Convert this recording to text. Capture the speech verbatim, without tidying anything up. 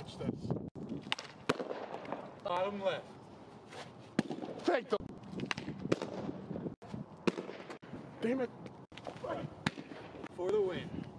Watch this. Bottom left. Take the. Damn it. For the win.